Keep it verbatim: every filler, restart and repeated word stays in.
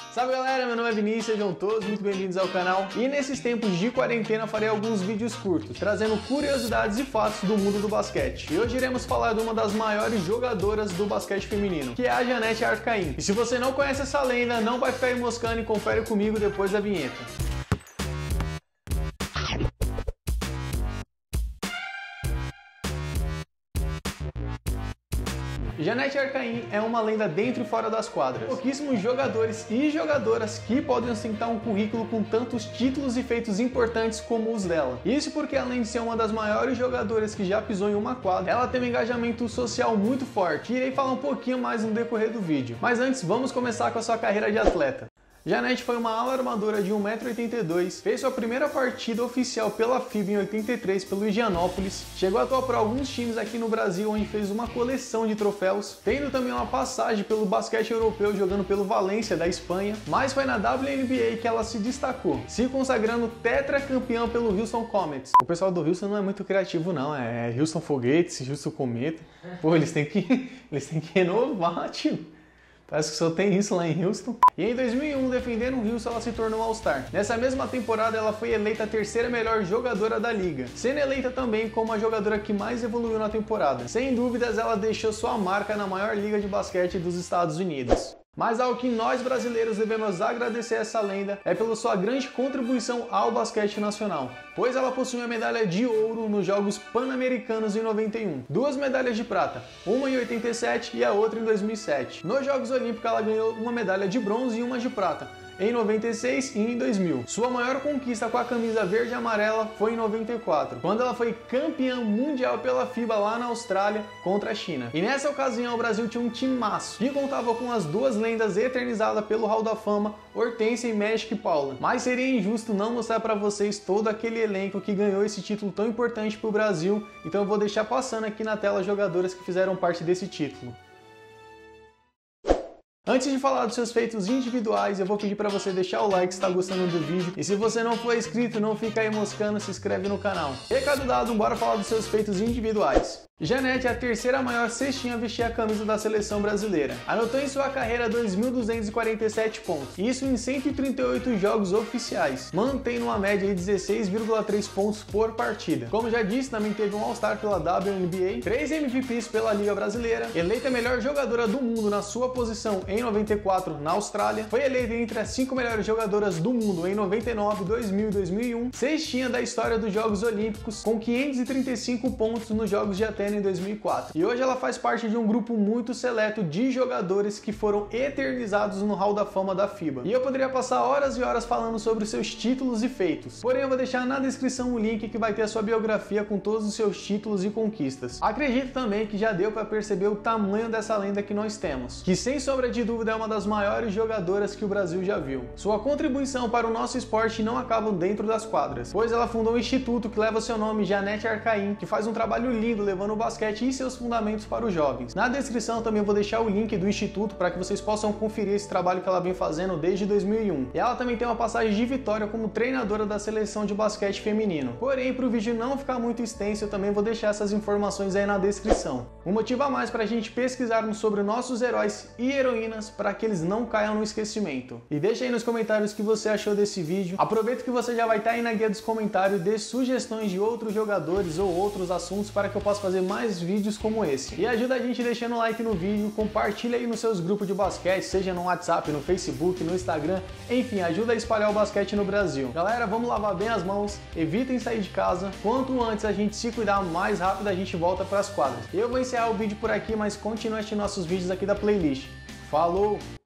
Salve galera, meu nome é Vinícius, sejam todos muito bem-vindos ao canal. E nesses tempos de quarentena farei alguns vídeos curtos, trazendo curiosidades e fatos do mundo do basquete. E hoje iremos falar de uma das maiores jogadoras do basquete feminino, que é a Janete Arcaim. E se você não conhece essa lenda, não vai ficar aí moscando e confere comigo depois da vinheta. Janete Arcaim é uma lenda dentro e fora das quadras. Pouquíssimos jogadores e jogadoras que podem ostentar um currículo com tantos títulos e feitos importantes como os dela. Isso porque, além de ser uma das maiores jogadoras que já pisou em uma quadra, ela tem um engajamento social muito forte. Irei falar um pouquinho mais no decorrer do vídeo. Mas antes, vamos começar com a sua carreira de atleta. Janete foi uma ala armadora de um metro e oitenta e dois, fez sua primeira partida oficial pela FIBA em oitenta e três pelo Indianópolis, chegou a atuar por alguns times aqui no Brasil onde fez uma coleção de troféus, tendo também uma passagem pelo basquete europeu jogando pelo Valência da Espanha, mas foi na W N B A que ela se destacou, se consagrando tetracampeã pelo Houston Comets. O pessoal do Houston não é muito criativo não, é Houston Foguetes, Houston Cometa, pô, eles têm que, eles têm que renovar, tio. Parece que só tem isso lá em Houston. E em dois mil e um, defendendo o Houston, ela se tornou All-Star. Nessa mesma temporada, ela foi eleita a terceira melhor jogadora da liga, sendo eleita também como a jogadora que mais evoluiu na temporada. Sem dúvidas, ela deixou sua marca na maior liga de basquete dos Estados Unidos. Mas algo que nós brasileiros devemos agradecer a essa lenda é pela sua grande contribuição ao basquete nacional, pois ela possui uma medalha de ouro nos Jogos Pan-Americanos em noventa e um, duas medalhas de prata, uma em oitenta e sete e a outra em dois mil e sete. Nos Jogos Olímpicos ela ganhou uma medalha de bronze e uma de prata, em noventa e seis e em dois mil. Sua maior conquista com a camisa verde e amarela foi em noventa e quatro, quando ela foi campeã mundial pela FIBA lá na Austrália contra a China. E nessa ocasião o Brasil tinha um timaço, que contava com as duas lendas eternizadas pelo Hall da Fama, Hortência e Magic Paula. Mas seria injusto não mostrar para vocês todo aquele elenco que ganhou esse título tão importante para o Brasil, então eu vou deixar passando aqui na tela jogadoras que fizeram parte desse título. Antes de falar dos seus feitos individuais, eu vou pedir para você deixar o like se está gostando do vídeo. E se você não for inscrito, não fica aí moscando, se inscreve no canal. Recado dado, bora falar dos seus feitos individuais. Janete é a terceira maior cestinha a vestir a camisa da seleção brasileira. Anotou em sua carreira dois mil duzentos e quarenta e sete pontos, isso em cento e trinta e oito jogos oficiais, mantendo uma média de dezesseis vírgula três pontos por partida. Como já disse, também teve um All-Star pela W N B A, três M V Ps pela Liga Brasileira, eleita a melhor jogadora do mundo na sua posição em noventa e quatro na Austrália, foi eleita entre as cinco melhores jogadoras do mundo em noventa e nove, dois mil e dois mil e um, cestinha da história dos Jogos Olímpicos, com quinhentos e trinta e cinco pontos nos Jogos de Atenas em dois mil e quatro. E hoje ela faz parte de um grupo muito seleto de jogadores que foram eternizados no Hall da Fama da FIBA. E eu poderia passar horas e horas falando sobre os seus títulos e feitos. Porém, eu vou deixar na descrição o link que vai ter a sua biografia com todos os seus títulos e conquistas. Acredito também que já deu para perceber o tamanho dessa lenda que nós temos, que sem sombra de dúvida é uma das maiores jogadoras que o Brasil já viu. Sua contribuição para o nosso esporte não acaba dentro das quadras, pois ela fundou um instituto que leva seu nome, Janete Arcaim, que faz um trabalho lindo levando o basquete e seus fundamentos para os jovens. Na descrição também vou deixar o link do instituto para que vocês possam conferir esse trabalho que ela vem fazendo desde dois mil e um. E ela também tem uma passagem de vitória como treinadora da seleção de basquete feminino. Porém, para o vídeo não ficar muito extenso, eu também vou deixar essas informações aí na descrição. Um motivo a mais para a gente pesquisarmos sobre nossos heróis e heroínas para que eles não caiam no esquecimento. E deixa aí nos comentários o que você achou desse vídeo. Aproveita que você já vai estar aí na guia dos comentários, dê sugestões de outros jogadores ou outros assuntos para que eu possa fazer mais vídeos como esse. E ajuda a gente deixando o like no vídeo, compartilha aí nos seus grupos de basquete, seja no WhatsApp, no Facebook, no Instagram, enfim, ajuda a espalhar o basquete no Brasil. Galera, vamos lavar bem as mãos, evitem sair de casa, quanto antes a gente se cuidar, mais rápido a gente volta para as quadras. Eu vou encerrar o vídeo por aqui, mas continue assistindo nossos vídeos aqui da playlist. Falou!